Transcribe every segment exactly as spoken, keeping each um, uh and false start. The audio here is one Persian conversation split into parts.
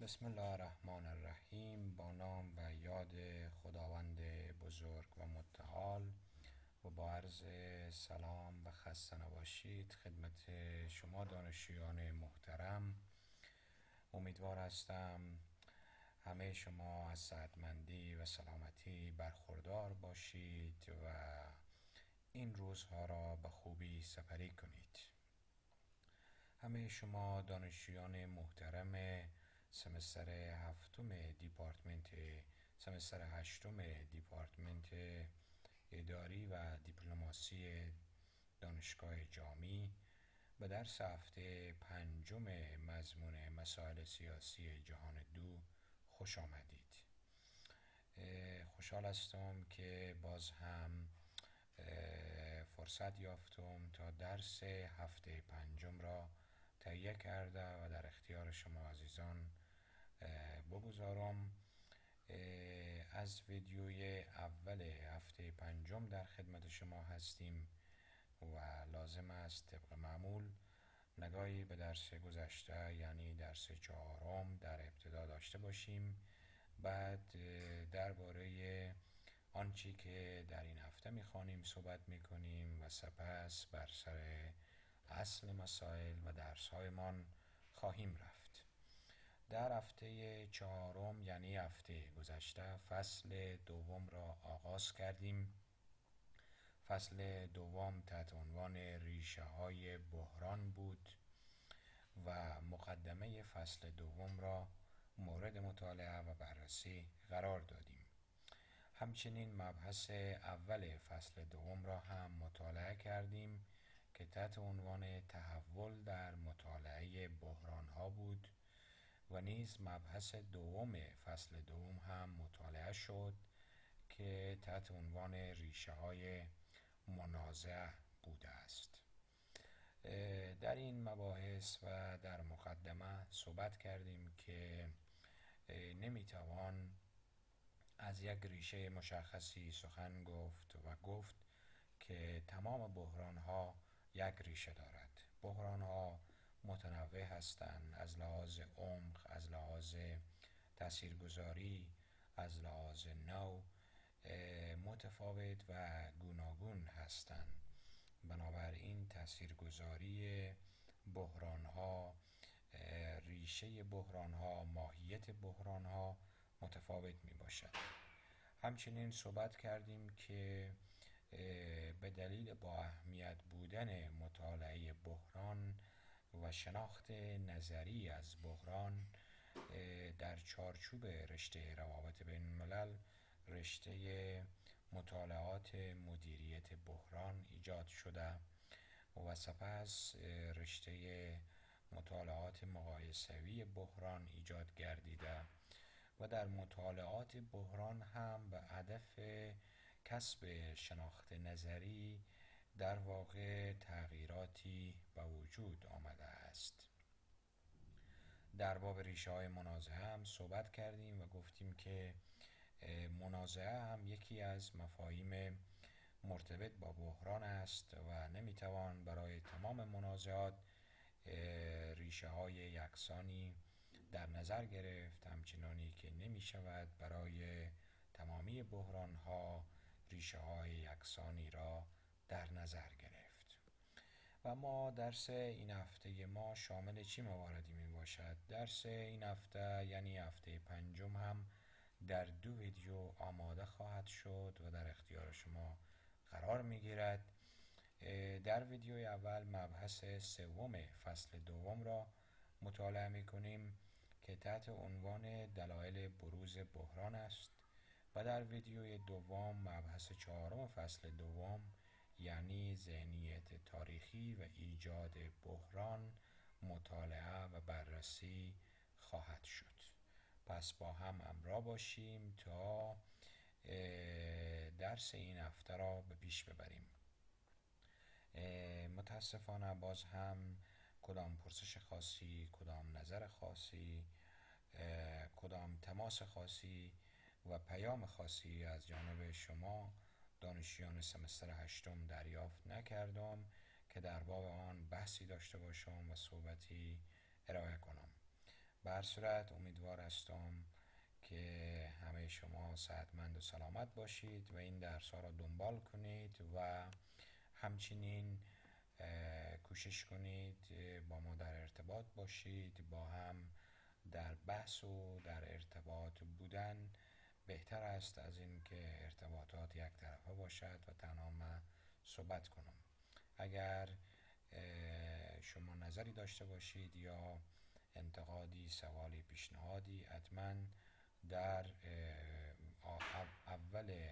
بسم الله الرحمن الرحیم. با نام و یاد خداوند بزرگ و متعال و با عرض سلام و خسته نباشید خدمت شما دانشجویان محترم. امیدوار هستم همه شما از صحتمندی و سلامتی برخوردار باشید و این روزها را به خوبی سپری کنید. همه شما دانشجویان محترم سمستر هفتم دیپارتمنت سمستر هشتم دیپارتمنت اداری و دیپلماسی دانشگاه جامی به درس هفته پنجم مضمون مسائل سیاسی جهان دو خوش آمدید. خوشحال هستم که باز هم فرصت یافتم تا درس هفته پنجم را تهیه کرده و در اختیار شما عزیزان بگذارم. از ویدیوی اول هفته پنجم در خدمت شما هستیم و لازم است طبق معمول نگاهی به درس گذشته یعنی درس چهارم در ابتدا داشته باشیم. بعد درباره آنچه که در این هفته میخوانیم صحبت میکنیم و سپس بر سر اصل مسائل و درس‌هایمان خواهیم رفت. در هفته چهارم یعنی هفته گذشته فصل دوم را آغاز کردیم. فصل دوم تحت عنوان ریشه های بحران بود و مقدمه فصل دوم را مورد مطالعه و بررسی قرار دادیم. همچنین مبحث اول فصل دوم را هم مطالعه کردیم که تحت عنوان تحول در مطالعه بحران ها بود و نیز مبحث دوم فصل دوم هم مطالعه شد که تحت عنوان ریشه های منازعه بوده است. در این مباحث و در مقدمه صحبت کردیم که نمیتوان از یک ریشه مشخصی سخن گفت و گفت که تمام بحران ها یک ریشه دارد. بحران ها متنوع هستند، از لحاظ عمق، از لحاظ تاثیرگذاری، از لحاظ نوع متفاوت و گوناگون هستند. بنابراین تاثیرگذاری بحران ها، ریشه بحران ها، ماهیت بحران ها متفاوت می باشد. همچنین صحبت کردیم که به دلیل با اهمیت بودن مطالعه بحران و شناخت نظری از بحران در چارچوب رشته روابط بین الملل رشته مطالعات مدیریت بحران ایجاد شده و سپس رشته مطالعات مقایسوی بحران ایجاد گردیده و در مطالعات بحران هم به هدف کسب شناخت نظری در واقع تغییراتی به وجود آمده است. در باب ریشه های منازعه هم صحبت کردیم و گفتیم که منازعه هم یکی از مفاهیم مرتبط با بحران است و نمیتوان برای تمام منازعات ریشه های یکسانی در نظر گرفت، همچنانی که نمی شود برای تمامی بحران ها ریشه های یکسانی را در نظر گرفت. و ما درس این هفته ما شامل چی مواردی می باشد؟ درس این هفته یعنی هفته پنجم هم در دو ویدیو آماده خواهد شد و در اختیار شما قرار می گیرد. در ویدیوی اول مبحث سوم فصل دوم را مطالعه می کنیم که تحت عنوان دلایل بروز بحران است و در ویدیوی دوم مبحث چهارم فصل دوم یعنی ذهنیت تاریخی و ایجاد بحران مطالعه و بررسی خواهد شد. پس با هم همراه باشیم تا درس این هفته را به پیش ببریم. متاسفانه باز هم کدام پرسش خاصی، کدام نظر خاصی، کدام تماس خاصی و پیام خاصی از جانب شما دانشجویان سمستر هشتم دریافت نکردم که در باب آن بحثی داشته باشم و صحبتی ارائه کنم. به هر صورت امیدوار هستم که همه شما صحتمند و سلامت باشید و این درس ها را دنبال کنید و همچنین کوشش کنید با ما در ارتباط باشید. با هم در بحث و در ارتباط بودن بهتر است از این که ارتباطات یک طرفه باشد و تنها من صحبت کنم. اگر شما نظری داشته باشید یا انتقادی، سوالی، پیشنهادی، حتما در اول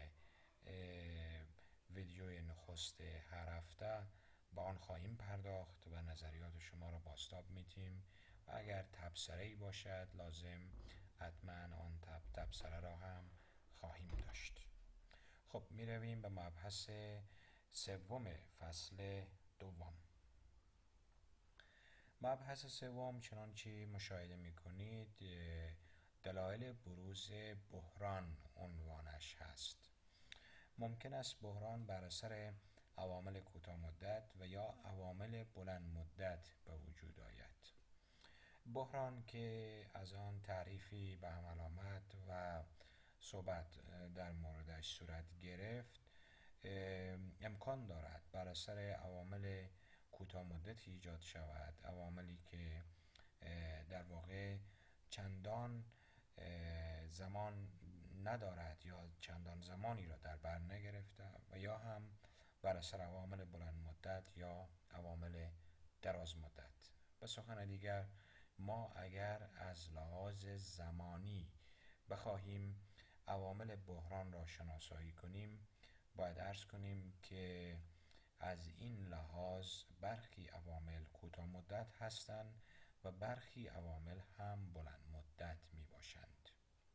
ویدیوی نخست هر هفته با آن خواهیم پرداخت و نظریات شما را بازتاب میتیم و اگر تبصره‌ای باشد لازم حتما آن تب تبصره را هم خواهیم داشت. خب می رویم به مبحث سوم فصل دوم. مبحث سوم چنانچه مشاهده می کنید دلایل بروز بحران عنوانش هست. ممکن است بحران بر اثر عوامل کوتاه مدت و یا عوامل بلند مدت به وجود آید. بحران که از آن تعریفی به هم علامت و صحبت در موردش صورت گرفت امکان دارد بر اثر عوامل کوتاه مدتی ایجاد شود، عواملی که در واقع چندان زمان ندارد یا چندان زمانی را در بر نگرفته و یا هم بر اثر عوامل بلند مدت یا عوامل دراز مدت. به سخن دیگر ما اگر از لحاظ زمانی بخواهیم عوامل بحران را شناسایی کنیم باید عرض کنیم که از این لحاظ برخی عوامل کوتاه مدت هستند و برخی عوامل هم بلند مدت می باشند.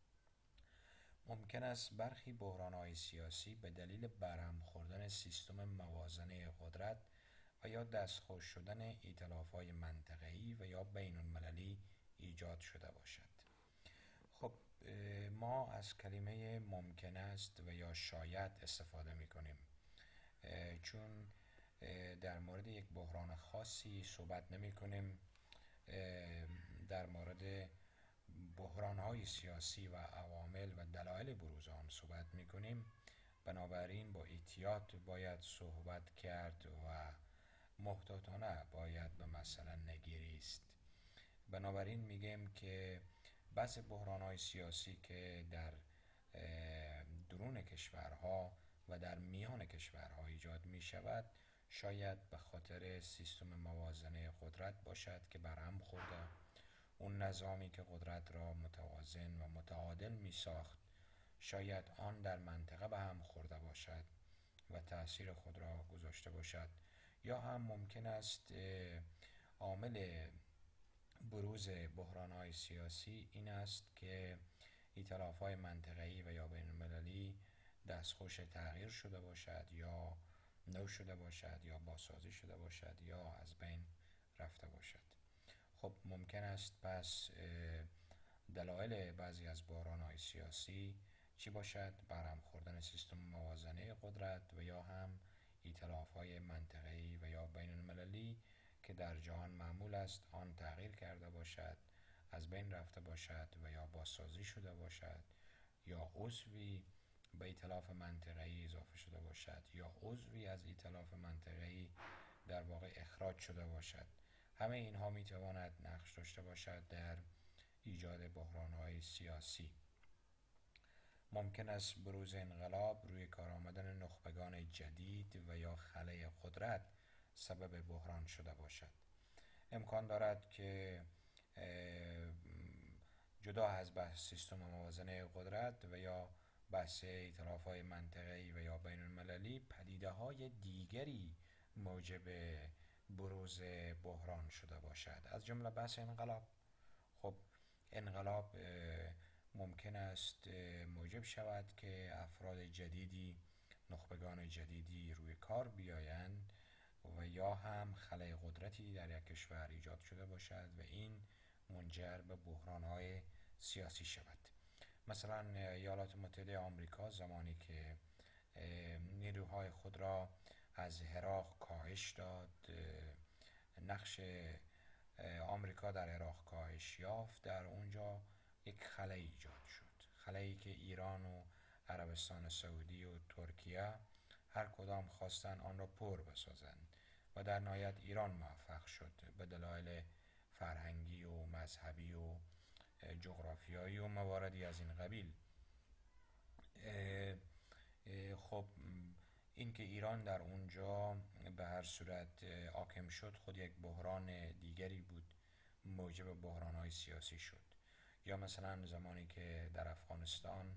ممکن است برخی بحران‌های سیاسی به دلیل برهم خوردن سیستم موازنه قدرت و یا دستخوش شدن ائتلاف‌های منطقه‌ای و یا بین المللی ایجاد شده باشد. خب ما از کلمه ممکن است و یا شاید استفاده می کنیم چون در مورد یک بحران خاصی صحبت نمی کنیم. در مورد بحران‌های سیاسی و عوامل و دلایل بروز آن صحبت می کنیم. بنابراین با احتیاط باید صحبت کرد و محتاطانه باید به مسئله نگریست. بنابراین میگیم که بحث بحران‌های سیاسی که در درون کشورها و در میان کشورها ایجاد می شود شاید به خاطر سیستم موازنه قدرت باشد که برهم خورده. اون نظامی که قدرت را متوازن و متعادل می ساخت شاید آن در منطقه به هم خورده باشد و تأثیر خود را گذاشته باشد، یا هم ممکن است عامل بروز بحران‌های سیاسی این است که ائتلاف‌های منطقه‌ای و یا بین المللی دستخوش تغییر شده باشد یا نو شده باشد یا بازسازی شده باشد یا از بین رفته باشد. خب ممکن است پس دلایل بعضی از بحران‌های سیاسی چی باشد؟ برهم خوردن سیستم موازنه قدرت و یا هم ائتلاف‌های منطقه‌ای و یا بین المللی که در جهان معمول است آن تغییر کرده باشد، از بین رفته باشد و یا بازسازی شده باشد، یا عضوی به ائتلاف منطقه‌ای اضافه شده باشد یا عضوی از ائتلاف منطقه‌ای در واقع اخراج شده باشد. همه اینها میتواند نقش داشته باشد در ایجاد بحران‌های سیاسی. ممکن است بروز انقلاب، روی کار آمدن نخبگان جدید و یا خلأ قدرت سبب بحران شده باشد. امکان دارد که جدا از بحث سیستم موازنه قدرت و یا بحث ائتلاف‌های منطقه‌ای و یا بین المللی پدیده‌های دیگری موجب بروز بحران شده باشد، از جمله بحث انقلاب. خب انقلاب ممکن است موجب شود که افراد جدیدی، نخبگان جدیدی روی کار بیایند و یا هم خلأ قدرتی در یک کشور ایجاد شده باشد و این منجر به بحران‌های سیاسی شود. مثلا ایالات متحده آمریکا زمانی که نیروهای خود را از عراق کاهش داد، نقش آمریکا در عراق کاهش یافت، در اونجا یک خلأ ایجاد شد، خلایی که ایران و عربستان سعودی و ترکیه هر کدام خواستن آن را پر بسازند و در نهایت ایران موفق شد به دلایل فرهنگی و مذهبی و جغرافیایی و مواردی از این قبیل. خب این که ایران در اونجا به هر صورت حاکم شد خود یک بحران دیگری بود، موجب بحران‌های سیاسی شد. یا مثلا زمانی که در افغانستان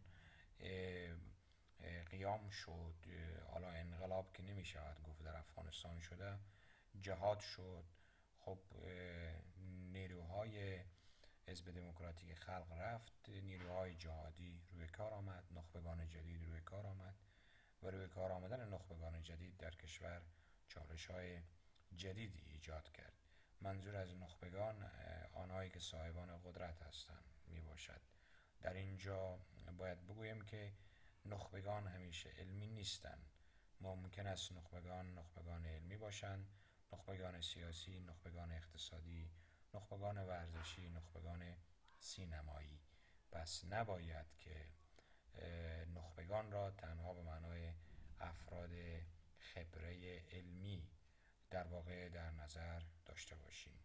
قیام شد، حالا انقلاب که نمی شود گفت در افغانستان شده، جهاد شد، خب نیروهای حزب دموکراتیک خلق رفت، نیروهای جهادی روی کار آمد، نخبگان جدید روی کار آمد و روی کار آمدن نخبگان جدید در کشور چالش های جدیدی ایجاد کرد. منظور از نخبگان آنهایی که صاحبان قدرت هستند می باشد. در اینجا باید بگویم که نخبگان همیشه علمی نیستند. ممکن است نخبگان نخبگان علمی باشند، نخبگان سیاسی، نخبگان اقتصادی، نخبگان ورزشی، نخبگان سینمایی. پس نباید که نخبگان را تنها به معنای افراد خبره علمی در واقع در نظر داشته باشیم.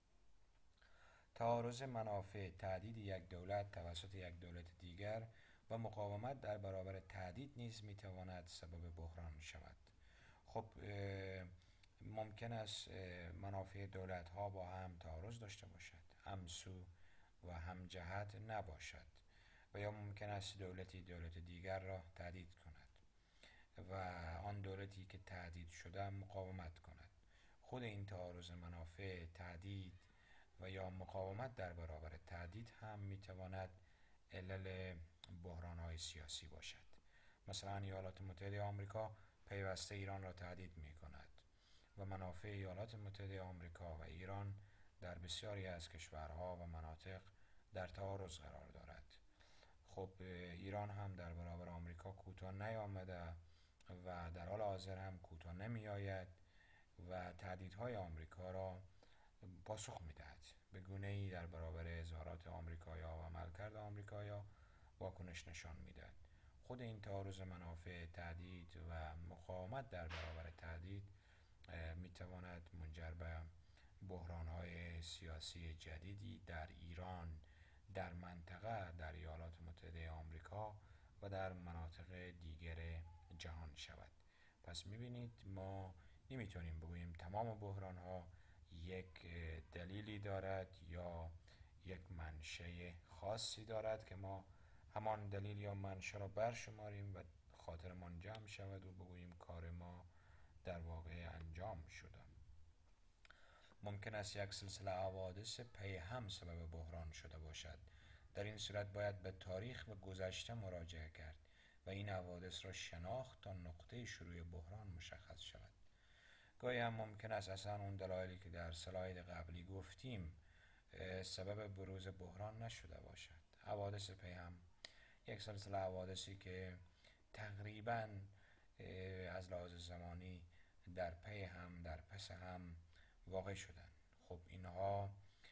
تعارض منافع، تهدید یک دولت توسط یک دولت دیگر و مقاومت در برابر تهدید نیز میتواند سبب بحران شود. خب ممکن است منافع دولت ها با هم تعارض داشته باشد، همسو و هم جهت نباشد، و یا ممکن است دولتی دولت دیگر را تهدید کند و آن دولتی که تهدید شده مقاومت کند. خود این تعارض منافع، تهدید و یا مقاومت در برابر تهدید هم میتواند علل بحران‌های سیاسی باشد. مثلا ایالات متحده آمریکا پیوسته ایران را تهدید می‌کند و منافع ایالات متحده آمریکا و ایران در بسیاری از کشورها و مناطق در تعارض قرار دارد. خب ایران هم در برابر آمریکا کوتاه نیامده و در حال حاضر هم کوتاه نمی‌آید و تهدیدهای آمریکا را پاسخ می‌دهد. به گونه‌ای در برابر اظهارات آمریکایی‌ها و عملکرد آمریکایی‌ها واکنش نشان می‌دهد. خود این تعارض منافع، تهدید و مقاومت در برابر تهدید می‌تواند منجر به بحران‌های سیاسی جدیدی در ایران، در منطقه، در ایالات متحده آمریکا و در مناطق دیگر جهان شود. پس می‌بینید ما نمی‌تونیم بگوییم تمام بحران‌ها یک دلیلی دارد یا یک منشأ خاصی دارد که ما همان دلیل یا منشأ را برشماریم و خاطرمان جمع شود و بگوییم کار ما در واقع انجام شده. ممکن است یک سلسله حوادث پی هم سبب بحران شده باشد. در این صورت باید به تاریخ و گذشته مراجعه کرد و این حوادث را شناخت تا نقطه شروع بحران مشخص شود. گاهی هم ممکن است اصلا اون دلایلی که در اسلاید قبلی گفتیم سبب بروز بحران نشده باشد. حوادث پی هم یک سلسله حوادثی که تقریباً از لحاظ زمانی در پی هم در پس هم واقع شدن. خب اینها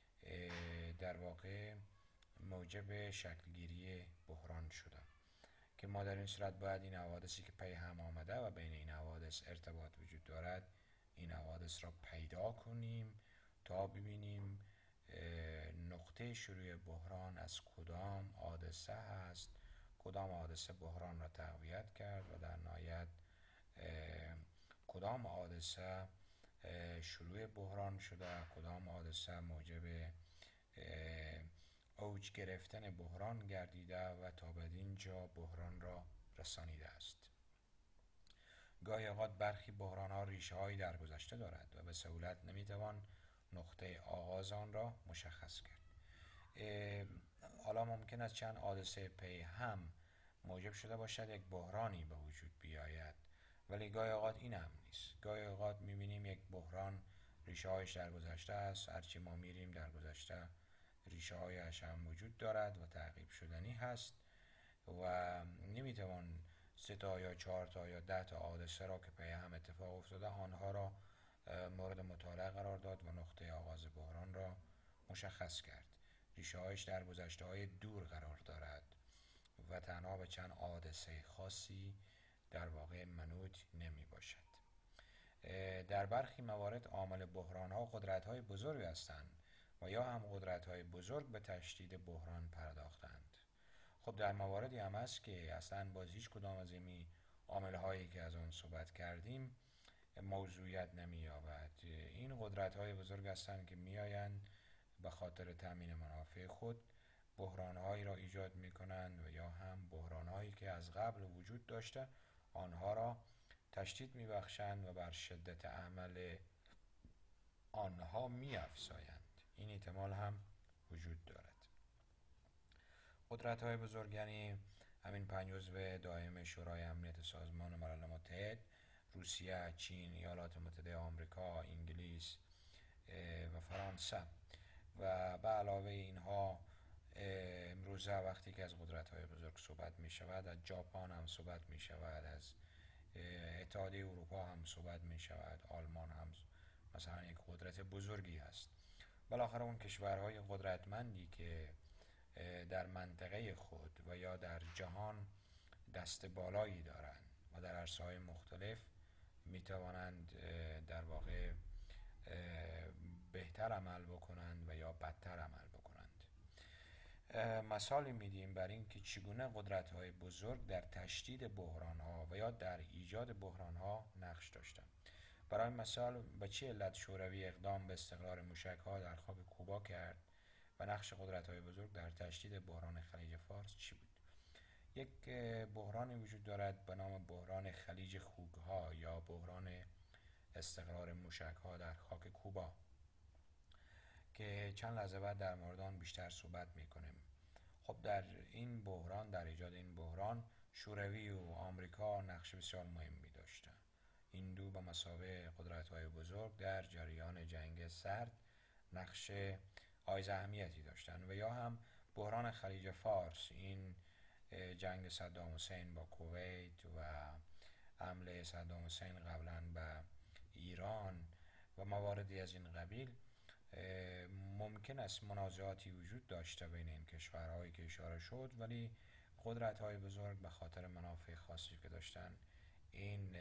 در واقع موجب شکلگیری بحران شده که ما در این صورت باید این حوادثی که پی هم آمده و بین این حوادث ارتباط وجود دارد این حوادث را پیدا کنیم تا ببینیم نقطه شروع بحران از کدام حادثه هست، کدام حادثه بحران را تقویت کرد و در نهایت کدام حادثه شروع بحران شده، کدام حادثه موجب اوج گرفتن بحران گردیده و تا بدینجا بحران را رسانیده است. گاهی اوقات برخی بحران ها ریشه هایی در گذشته دارد و به سهولت نمیتوان نقطه آغاز آن را مشخص کرد. حالا ممکن است چند حادثه پی هم موجب شده باشد یک بحرانی به وجود بیاید، ولی گاهی اوقات این هم نیست. گاهی اوقات میبینیم یک بحران ریشه هایش در گذشته است، هرچی ما میریم در گذشته ریشه هایش هم وجود دارد و تعقیب شدنی هست و نمیتوان سه تا یا چهار تا یا ده تا حادثه را که پی هم اتفاق افتاده آنها را مورد مطالعه قرار داد و نقطه آغاز بحران را مشخص کرد. ریشه‌هایش در گذشته‌های دور قرار دارد و تنها به چند حادثه خاصی در واقع منوط نمی باشد. در برخی موارد عامل بحران‌ها قدرت‌های بزرگ هستند و یا هم قدرت‌های بزرگ به تشدید بحران پرداختند. خب در مواردی هم هست که اصلا باز هیچ کدام از این عامل‌هایی که از آن صحبت کردیم موضوعیت نمی‌یابد. این قدرت‌های بزرگ هستند که می‌آیند به خاطر تامین منافع خود بحران‌هایی را ایجاد می‌کنند و یا هم بحران‌هایی که از قبل وجود داشته آنها را تشدید می‌بخشند و بر شدت عمل آنها می‌افزایند. این احتمال هم وجود دارد. قدرت‌های بزرگ یعنی همین پنج عضو دائم شورای امنیت سازمان ملل متحد: روسیه، چین، ایالات متحده آمریکا، انگلیس و فرانسه. و به علاوه اینها امروزه وقتی که از قدرت‌های بزرگ صحبت می شود، از ژاپن هم صحبت می شود، از اتحادیه اروپا هم صحبت می شود، آلمان هم مثلا یک قدرت بزرگی هست. بالاخره اون کشورهای قدرتمندی که در منطقه خود و یا در جهان دست بالایی دارند و در عرصه‌های مختلف می توانند در واقع بهتر عمل بکنند و یا بدتر عمل بکنند. مثالی میدیم بر این که چگونه قدرت‌های بزرگ در تشدید بحران‌ها و یا در ایجاد بحران‌ها نقش داشتند. برای مثال به چه علت شوروی اقدام به استقرار موشک‌ها در خاک کوبا کرد و نقش قدرت‌های بزرگ در تشدید بحران خلیج فارس چی بود؟ یک بحرانی وجود دارد به نام بحران خلیج خوک‌ها یا بحران استقرار موشک‌ها در خاک کوبا که چند لحظه بعد در مورد آن بیشتر صحبت می‌کنیم. خب در این بحران، در ایجاد این بحران، شوروی و آمریکا نقش بسیار مهمی داشتند. این دو به مثابه قدرت‌های بزرگ در جریان جنگ سرد نقش حائز اهمیتی داشتند. و یا هم بحران خلیج فارس، این جنگ صدام حسین با کویت و حمله صدام حسین قبلا به ایران و مواردی از این قبیل، ممکن است منازعاتی وجود داشته بین این کشورهایی که اشاره شد، ولی قدرت‌های بزرگ به خاطر منافع خاصی که داشتن این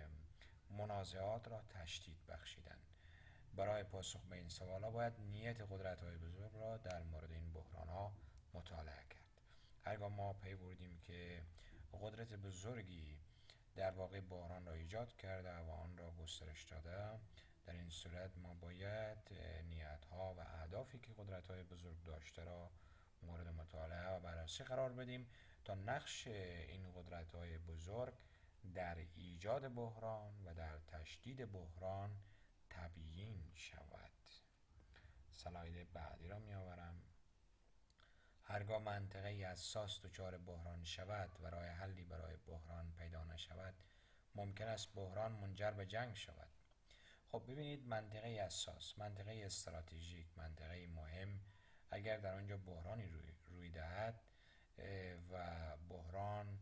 منازعات را تشدید بخشیدند. برای پاسخ به این سوالا باید نیت قدرت‌های بزرگ را در مورد این بحران‌ها مطالعه کرد. هرگاه ما پی بردیم که قدرت بزرگی در واقع بحران را ایجاد کرده و آن را گسترش داده، در این صورت ما باید نیت‌ها و اهدافی که قدرت‌های بزرگ داشته را مورد مطالعه و بررسی قرار بدیم تا نقش این قدرت‌های بزرگ در ایجاد بحران و در تشدید بحران تبیین شود. سلاید بعدی را می آورم. هرگاه منطقه‌ای حساس دچار بحران شود و راه حلی برای بحران پیدا نشود، ممکن است بحران منجر به جنگ شود. خب ببینید، منطقه حساس، منطقه استراتژیک، منطقه مهم، اگر در آنجا بحرانی روی, روی دهد و بحران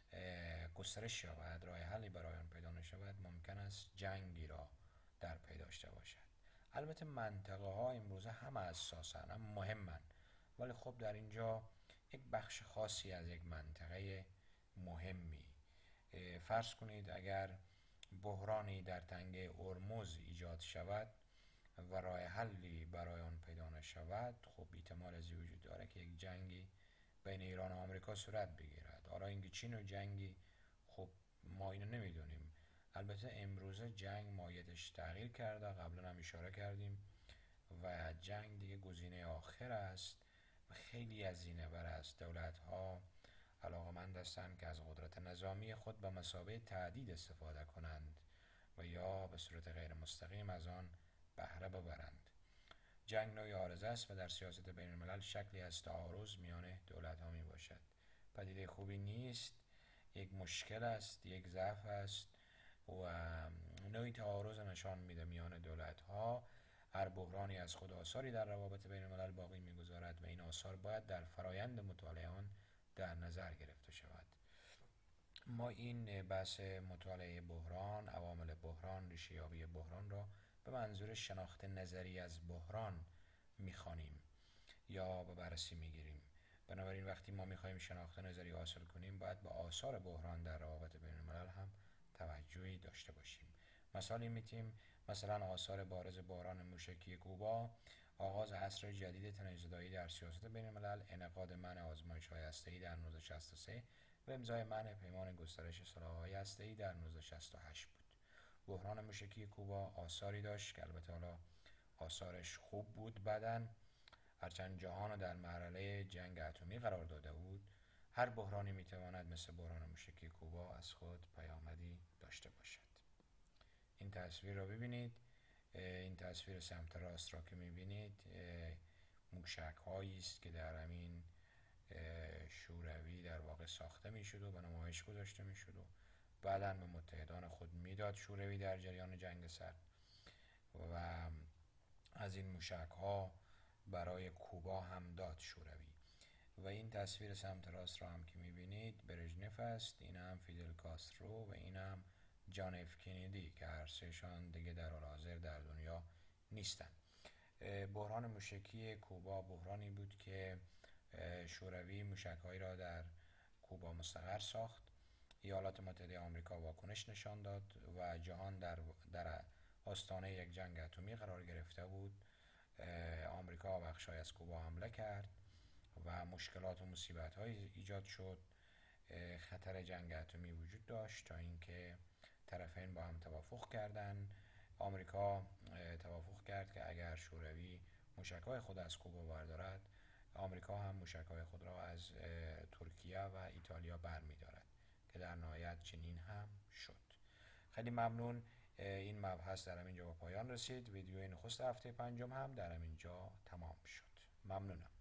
گسترش یابد، راه حلی برای آن پیدا نشود، ممکن است جنگی را در پی داشته باشد. البته منطقه ها امروزه هم حساسن، هم مهمن، ولی خب در اینجا یک بخش خاصی از یک منطقه مهمی، فرض کنید اگر بحرانی در تنگه هرمز ایجاد شود و راه حلی برای آن پیدا نشود، خب احتمال از وجود داره که یک جنگی بین ایران و آمریکا صورت بگیرد. حالا اینکه چین و جنگی، خب ما اینو نمیدونیم. البته امروزه جنگ ماهیتش تغییر کرده، قبلا هم اشاره کردیم، و جنگ دیگه گزینه آخر است و خیلی هزینه بر است. دولت ها علاقمند هستند که از قدرت نظامی خود به مثابه تهدید استفاده کنند و یا به صورت غیر مستقیم از آن بهره ببرند. جنگ نوعی عارضه است و در سیاست بین الملل شکلی از تعارض میان دولت ها می باشد. پدیده خوبی نیست، یک مشکل است، یک ضعف است و نوعی تعارض نشان میده میان دولت ها. هر بحرانی از خود آثاری در روابط بین الملل باقی میگذارد و این آثار باید در فرایند مطالعه آن در نظر گرفته شود. ما این بحث مطالعه بحران، عوامل بحران، ریشه‌یابی بحران را به منظور شناخت نظری از بحران میخوانیم یا به بررسی میگیریم. بنابراین وقتی ما میخوایم شناخت نظری حاصل کنیم باید به آثار بحران در روابط بین الملل هم توجهی داشته باشیم. مثالی میتیم مثلا آثار بارز بحران موشکی کوبا، آغاز عصر جدید تنش‌زدایی در سیاست بین الملل، انعقاد منع آزمایش‌های هسته‌ای در هزار و نهصد و شصت و سه و امضای منع پیمان گسترش سلاح‌های هسته‌ای در هزار و نهصد و شصت و هشت بود. بحران موشکی کوبا آثاری داشت که البته حالا آثارش خوب بود بعداً، هرچند جهان در مرحله جنگ اتمی قرار داده بود. هر بحرانی میتواند مثل بحران موشکی کوبا از خود پیامدی داشته باشد. این تصویر را ببینید. این تصویر سمت راست را که میبینید موشک هایی است که در همین شوروی در واقع ساخته میشد و به نمایش گذاشته میشد و بعدا به متحدان خود میداد شوروی در جریان جنگ سرد. و از این موشک ها برای کوبا هم داد شوروی. و این تصویر سمت راست را هم که میبینید برژنف است، این هم فیدل کاسترو و این هم جان اف کندی که هر سهشان دیگه در حال حاضر در دنیا نیستند. بحران موشکی کوبا بحرانی بود که شوروی موشک‌هایی را در کوبا مستقر ساخت. ایالات متحده آمریکا واکنش نشان داد و جهان در در آستانه یک جنگ اتمی قرار گرفته بود. آمریکا بخشای از کوبا حمله کرد و مشکلات و مصیبت‌های ایجاد شد. خطر جنگ اتمی وجود داشت تا اینکه طرفین با هم توافق کردند. آمریکا توافق کرد که اگر شوروی موشک‌های خود از کوبا بردارد، آمریکا هم موشک‌های خود را از ترکیه و ایتالیا برمی‌دارد که در نهایت چنین هم شد. خیلی ممنون. این مبحث در همینجا به پایان رسید. ویدیوی نخست هفته پنجم هم در همینجا تمام شد. ممنونم.